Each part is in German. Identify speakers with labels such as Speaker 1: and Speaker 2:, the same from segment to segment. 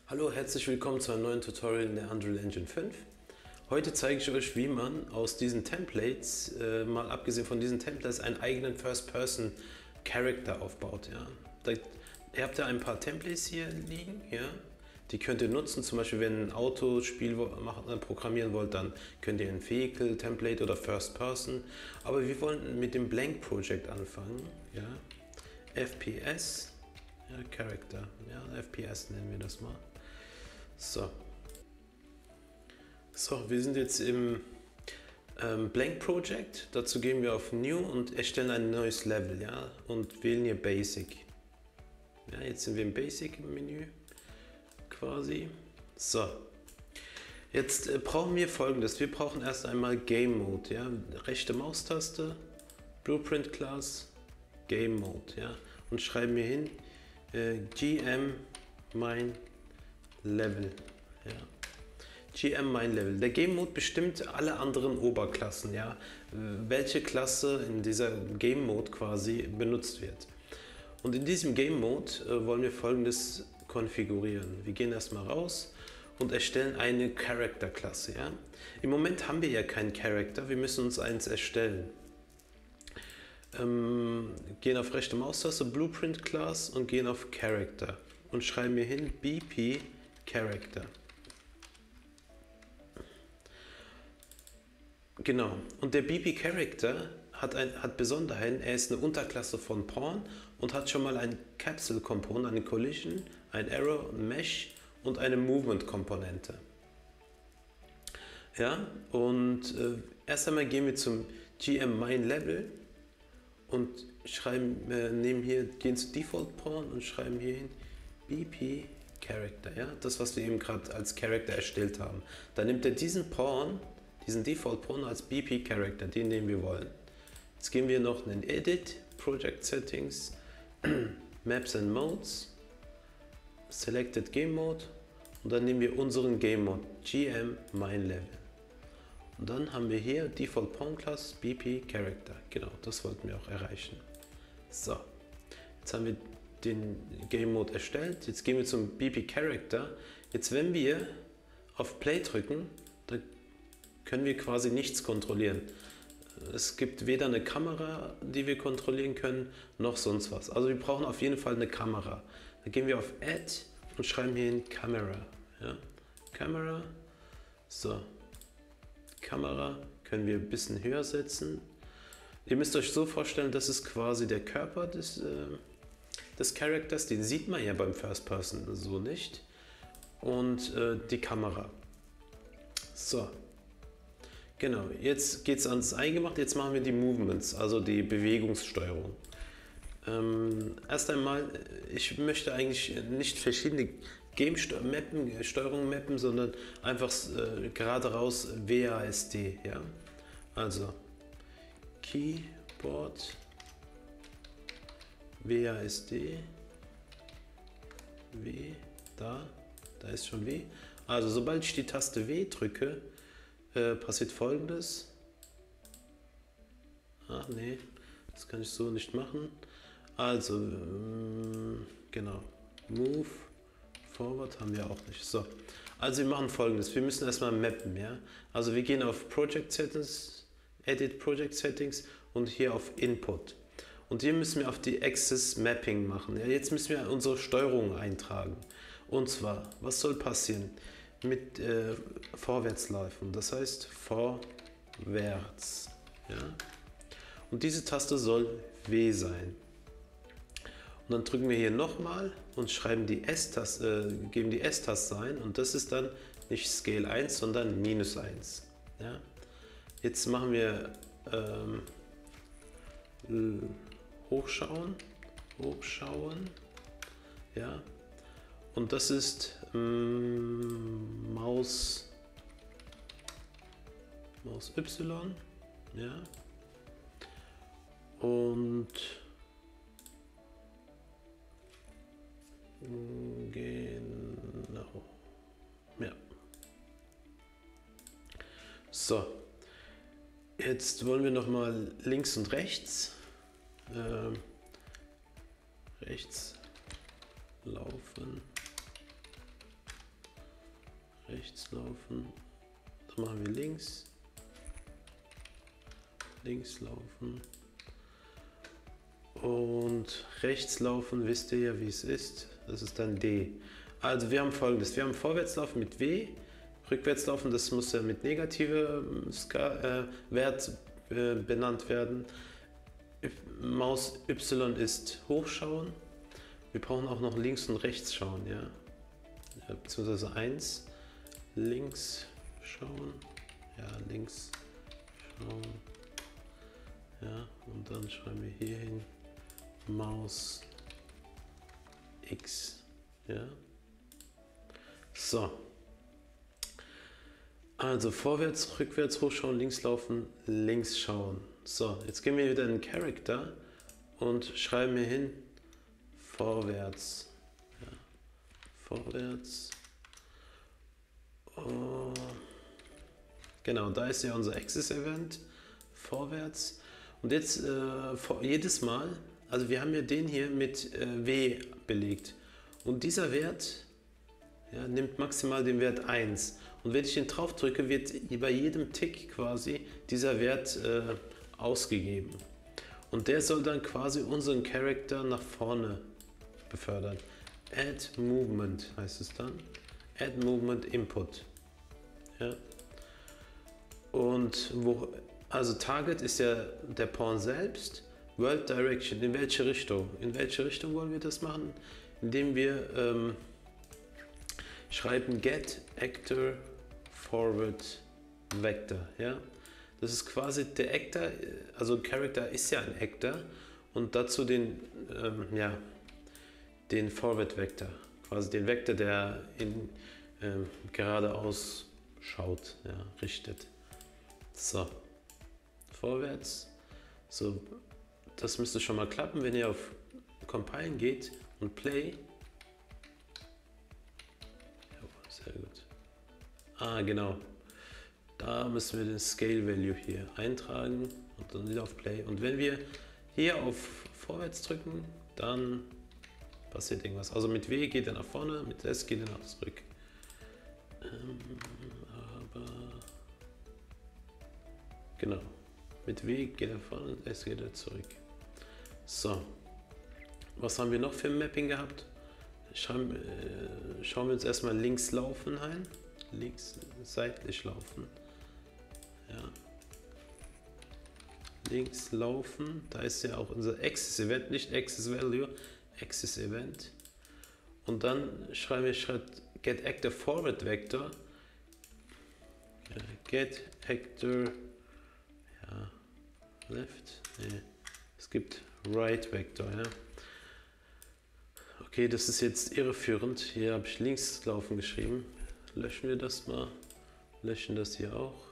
Speaker 1: Hallo, herzlich willkommen zu einem neuen Tutorial in der Unreal Engine 5. Heute zeige ich euch, wie man aus diesen Templates, mal abgesehen von diesen Templates, einen eigenen First-Person-Character aufbaut. Ja. Ihr habt ja ein paar Templates hier liegen, ja. Die könnt ihr nutzen, zum Beispiel wenn ihr ein Autospiel programmieren wollt, dann könnt ihr ein Vehicle-Template oder First-Person. Aber wir wollen mit dem Blank Project anfangen, ja. FPS, ja, Character, ja, FPS nennen wir das mal. So, wir sind jetzt im Blank Project. Dazu gehen wir auf New und erstellen ein neues Level, ja, und wählen hier Basic. Ja, jetzt sind wir im Basic im Menü quasi. So, jetzt brauchen wir Folgendes. Wir brauchen erst einmal Game Mode, ja, rechte Maustaste, Blueprint Class, Game Mode, ja, und schreiben hier hin GM mein Level, ja. GM mein Level. Der Game Mode bestimmt alle anderen Oberklassen, ja, welche Klasse in dieser Game Mode quasi benutzt wird. Und in diesem Game Mode wollen wir Folgendes konfigurieren. Wir gehen erstmal raus und erstellen eine Character-Klasse, ja. Im Moment haben wir ja keinen Character, wir müssen uns eins erstellen. Gehen auf rechte Maustaste, Blueprint Class und gehen auf Character und schreiben hier hin BP Character. Genau, und der BP Character hat Besonderheiten. Er ist eine Unterklasse von Pawn und hat schon mal ein Capsule Component, eine Collision, ein Arrow, ein Mesh und eine Movement Komponente. Ja, und erst einmal gehen wir zum GM Main Level und gehen zu Default Pawn und schreiben hier hin BP Character, ja, das, was wir eben gerade als Character erstellt haben. Dann nimmt er diesen Default Pawn als BP Character, den wir wollen. Jetzt gehen wir noch in Edit, Project Settings, Maps and Modes, Selected Game Mode und dann nehmen wir unseren Game Mode, GM Main Level. Und dann haben wir hier Default Pawn Class, BP Character. Genau, das wollten wir auch erreichen. So, jetzt haben wir den Game Mode erstellt. Jetzt gehen wir zum BP Character. Jetzt, wenn wir auf Play drücken, dann können wir quasi nichts kontrollieren. Es gibt weder eine Kamera, die wir kontrollieren können, noch sonst was. Also wir brauchen auf jeden Fall eine Kamera. Da gehen wir auf Add und schreiben hier in Camera. Ja? Camera. So. Kamera können wir ein bisschen höher setzen. Ihr müsst euch so vorstellen, das ist quasi der Körper des Charakters. Den sieht man ja beim First Person so nicht. Und die Kamera. So. Genau, jetzt geht es ans Eingemachte, jetzt machen wir die Movements, also die Bewegungssteuerung. Erst einmal, ich möchte eigentlich nicht verschiedene Steuerungen mappen, sondern einfach gerade raus WASD. Ja? Also Keyboard WASD W, da ist schon W. Also sobald ich die Taste W drücke, passiert Folgendes. Ach nee, das kann ich so nicht machen. Also, genau, Move, Forward haben wir auch nicht. So, also wir machen Folgendes. Wir müssen erstmal mappen, ja. Also wir gehen auf Project Settings, Edit Project Settings und hier auf Input. Und hier müssen wir auf die Axis Mapping machen. Ja, jetzt müssen wir unsere Steuerung eintragen. Und zwar, was soll passieren? Mit Vorwärtsläufen, das heißt vorwärts. Ja? Und diese Taste soll W sein. Und dann drücken wir hier nochmal und schreiben geben die S-Taste ein und das ist dann nicht Scale 1, sondern -1. Ja? Jetzt machen wir hochschauen, ja. Und das ist Maus Y, ja, und genau, ja. So, jetzt wollen wir noch mal links und rechts laufen. rechts laufen, dann machen wir links, links laufen und rechts laufen, wisst ihr ja wie es ist, das ist dann D. Also wir haben folgendes, wir haben Vorwärtslaufen mit W, Rückwärtslaufen, das muss ja mit negativem Wert benannt werden. Maus Y ist hochschauen, wir brauchen auch noch links und rechts schauen, ja, beziehungsweise 1, links schauen, ja, links schauen, ja, und dann schreiben wir hier hin Maus X, ja. So, also vorwärts, rückwärts, hochschauen, links laufen, links schauen. So, jetzt gehen wir wieder in den Character und schreiben hier hin vorwärts, ja, vorwärts. Oh. Genau, da ist ja unser Axis-Event, vorwärts. Und jetzt jedes Mal, also wir haben ja den hier mit W belegt. Und dieser Wert, ja, nimmt maximal den Wert 1. Und wenn ich den drauf drücke, wird bei jedem Tick quasi dieser Wert ausgegeben. Und der soll dann quasi unseren Charakter nach vorne befördern. Add Movement heißt es dann. Add Movement Input. Ja. Und also Target ist ja der Pawn selbst. World Direction, in welche Richtung? In welche Richtung wollen wir das machen? Indem wir schreiben Get Actor Forward Vector. Ja? Das ist quasi der Actor, also Character ist ja ein Actor und dazu den, den Forward Vector, quasi den Vektor, der geradeaus schaut, ja, richtet. So, vorwärts. So, das müsste schon mal klappen, wenn ihr auf Compilen geht und Play. Ja, sehr gut. Ah, genau. Da müssen wir den Scale Value hier eintragen und dann wieder auf Play. Und wenn wir hier auf Vorwärts drücken, dann passiert irgendwas. Also mit W geht er nach vorne, mit S geht er nach zurück. Aber genau, mit W geht er vorne, mit S geht er zurück. So, was haben wir noch für ein Mapping gehabt? Schauen wir uns erstmal links laufen ein. Links seitlich laufen. Ja. Links laufen, da ist ja auch unser Axis Event, nicht Axis Value, Axis Event. Und dann schreiben wir Get Actor Forward Vector. Get Actor, ja, Left, nee, es gibt Right Vector, ja. Okay, das ist jetzt irreführend. Hier habe ich links laufen geschrieben. Löschen wir das mal. Löschen das hier auch.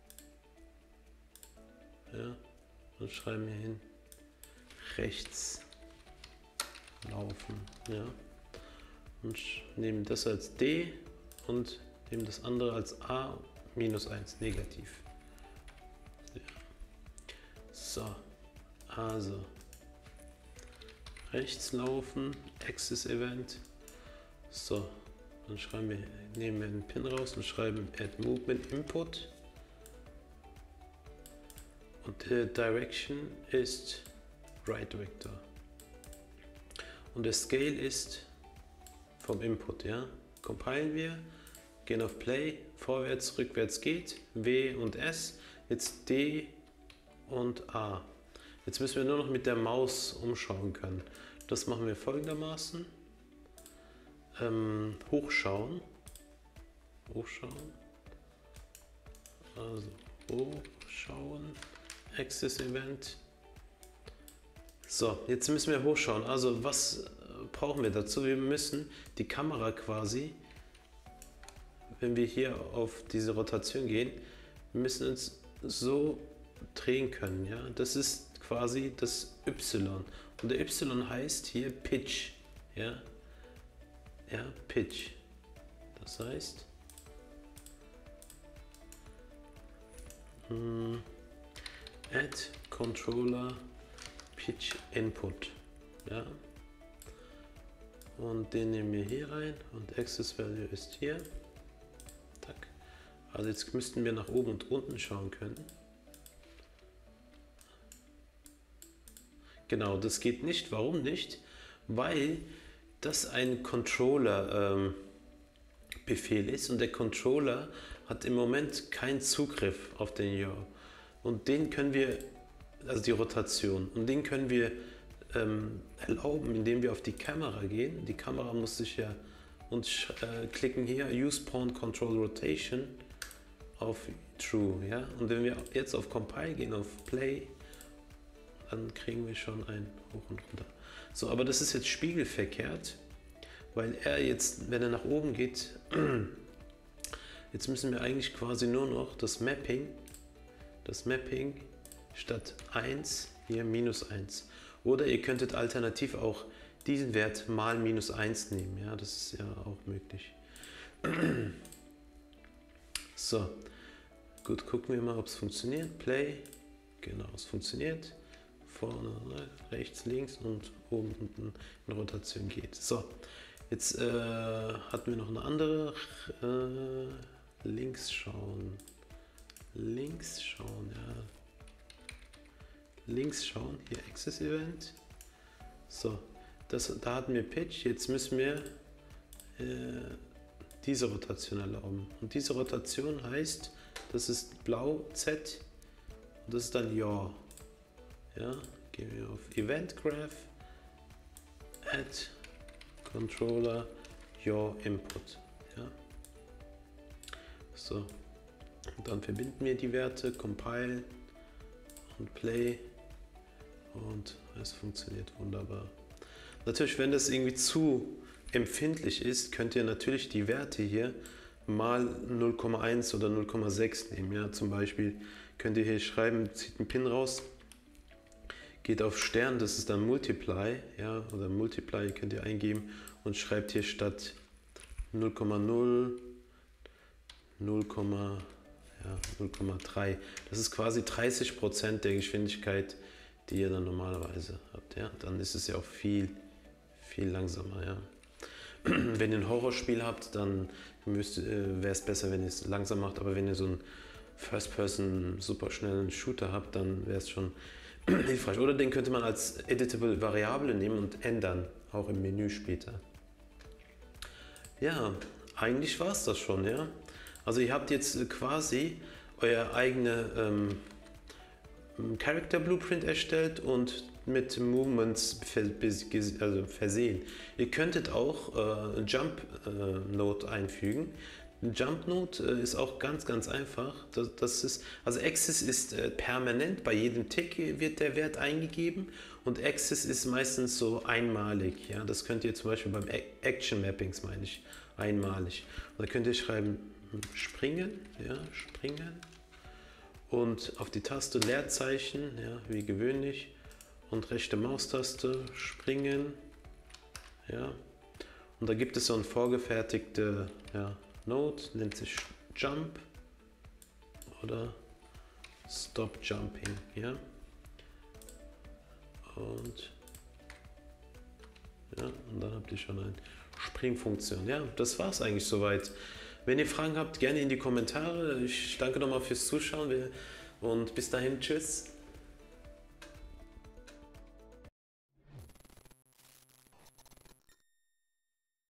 Speaker 1: Ja, und schreiben hier hin rechts laufen. Ja. Und nehmen das als D und nehmen das andere als A minus 1 negativ. Ja. So, also rechts laufen, Axis Event. So, dann nehmen wir einen Pin raus und schreiben Add Movement Input. Und der Direction ist Right Vector. Und der Scale ist vom Input, ja. Compilen wir, gehen auf Play, vorwärts, rückwärts geht, W und S, jetzt D und A. Jetzt müssen wir nur noch mit der Maus umschauen können. Das machen wir folgendermaßen. Hochschauen. Hochschauen. Also hochschauen. Axis Event. So, jetzt müssen wir hochschauen. Also was brauchen wir dazu? Wir müssen die Kamera quasi, wenn wir hier auf diese Rotation gehen, wir müssen uns so drehen können. Ja? Das ist quasi das Y. Und der Y heißt hier Pitch. Ja, ja, Pitch. Das heißt, Add Controller Pitch Input. Ja. Und den nehmen wir hier rein und Axis Value ist hier. Also jetzt müssten wir nach oben und unten schauen können. Genau, das geht nicht. Warum nicht? Weil das ein Controller-Befehl ist und der Controller hat im Moment keinen Zugriff auf den Yaw. Und den können wir, also die Rotation, und den können wir erlauben, indem wir auf die Kamera gehen. Die Kamera muss sich ja und klicken hier Use Pawn Control Rotation auf True, ja. Und wenn wir jetzt auf Compile gehen, auf Play, dann kriegen wir schon ein hoch und runter. So, aber das ist jetzt spiegelverkehrt, weil er jetzt, wenn er nach oben geht, jetzt müssen wir eigentlich quasi nur noch das Mapping statt 1 hier -1. Oder ihr könntet alternativ auch diesen Wert mal -1 nehmen. Ja, das ist ja auch möglich. So, gut, gucken wir mal, ob es funktioniert. Play, genau, es funktioniert. Vorne, rechts, links und oben, unten in Rotation geht. So, jetzt hatten wir noch eine andere. Links schauen, ja. Links schauen, hier Access Event. So, da hatten wir Pitch, jetzt müssen wir diese Rotation erlauben. Und diese Rotation heißt, das ist blau Z und das ist dann Yaw. Ja, gehen wir auf Event Graph, Add Controller Yaw Input. Ja. So, und dann verbinden wir die Werte, Compile und Play und es funktioniert wunderbar. Natürlich, wenn das irgendwie zu empfindlich ist, könnt ihr natürlich die Werte hier mal 0,1 oder 0,6 nehmen. Ja, zum Beispiel könnt ihr hier schreiben, zieht einen Pin raus, geht auf Stern, das ist dann Multiply, ja, oder Multiply könnt ihr eingeben und schreibt hier statt 0,0 0,3. Das ist quasi 30% der Geschwindigkeit, die ihr dann normalerweise habt. Ja? Dann ist es ja auch viel langsamer. Ja? Wenn ihr ein Horrorspiel habt, dann wäre es besser, wenn ihr es langsam macht. Aber wenn ihr so einen First-Person super schnellen Shooter habt, dann wäre es schon hilfreich. Oder den könnte man als editable Variable nehmen und ändern, auch im Menü später. Ja, eigentlich war es das schon. Ja? Also ihr habt jetzt quasi euer eigene Character Blueprint erstellt und mit Movements versehen. Ihr könntet auch Jump Node einfügen. Jump Node ist auch ganz einfach. Also Axis ist permanent, bei jedem Tick wird der Wert eingegeben und Axis ist meistens so einmalig. Ja? Das könnt ihr zum Beispiel beim Action Mappings, meine ich, einmalig. Und da könnt ihr schreiben springen, ja, springen und auf die Taste Leerzeichen, ja, wie gewöhnlich und rechte Maustaste springen, ja, und da gibt es so ein vorgefertigte Node, nennt sich Jump oder Stop Jumping, ja, und dann habt ihr schon eine Springfunktion. Ja, das war es eigentlich soweit. Wenn ihr Fragen habt, gerne in die Kommentare. Ich danke nochmal fürs Zuschauen und bis dahin, tschüss.